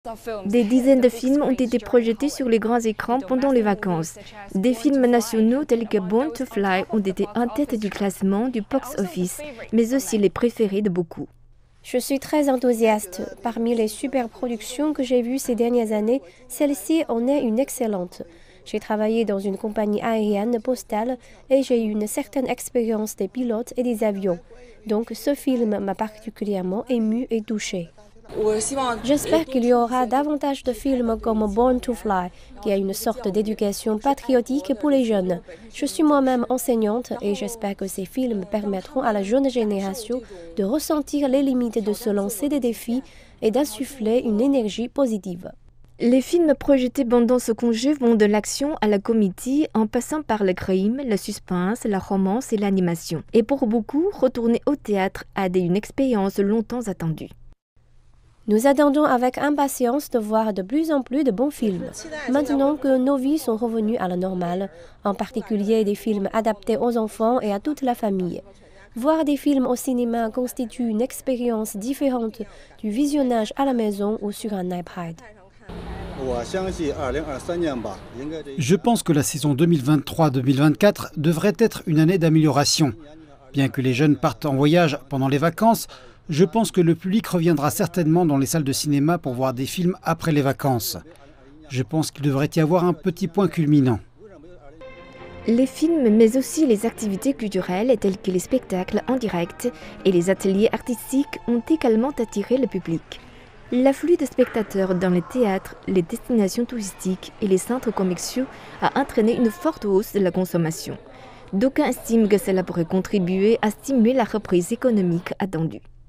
Des dizaines de films ont été projetés sur les grands écrans pendant les vacances. Des films nationaux tels que Born to Fly ont été en tête du classement du box-office, mais aussi les préférés de beaucoup. Je suis très enthousiaste. Parmi les superproductions que j'ai vues ces dernières années, celle-ci en est une excellente. J'ai travaillé dans une compagnie aérienne postale et j'ai eu une certaine expérience des pilotes et des avions. Donc ce film m'a particulièrement ému et touché. J'espère qu'il y aura davantage de films comme Born to Fly, qui a une sorte d'éducation patriotique pour les jeunes. Je suis moi-même enseignante et j'espère que ces films permettront à la jeune génération de ressentir les limites de se lancer des défis et d'insuffler une énergie positive. Les films projetés pendant ce congé vont de l'action à la comédie, en passant par le crime, le suspense, la romance et l'animation. Et pour beaucoup, retourner au théâtre a été une expérience longtemps attendue. Nous attendons avec impatience de voir de plus en plus de bons films. Maintenant que nos vies sont revenues à la normale, en particulier des films adaptés aux enfants et à toute la famille. Voir des films au cinéma constitue une expérience différente du visionnage à la maison ou sur un iPad. Je pense que la saison 2023-2024 devrait être une année d'amélioration. Bien que les jeunes partent en voyage pendant les vacances, je pense que le public reviendra certainement dans les salles de cinéma pour voir des films après les vacances. Je pense qu'il devrait y avoir un petit point culminant. Les films, mais aussi les activités culturelles telles que les spectacles en direct et les ateliers artistiques ont également attiré le public. L'afflux de spectateurs dans les théâtres, les destinations touristiques et les centres commerciaux a entraîné une forte hausse de la consommation. D'aucuns estiment que cela pourrait contribuer à stimuler la reprise économique attendue.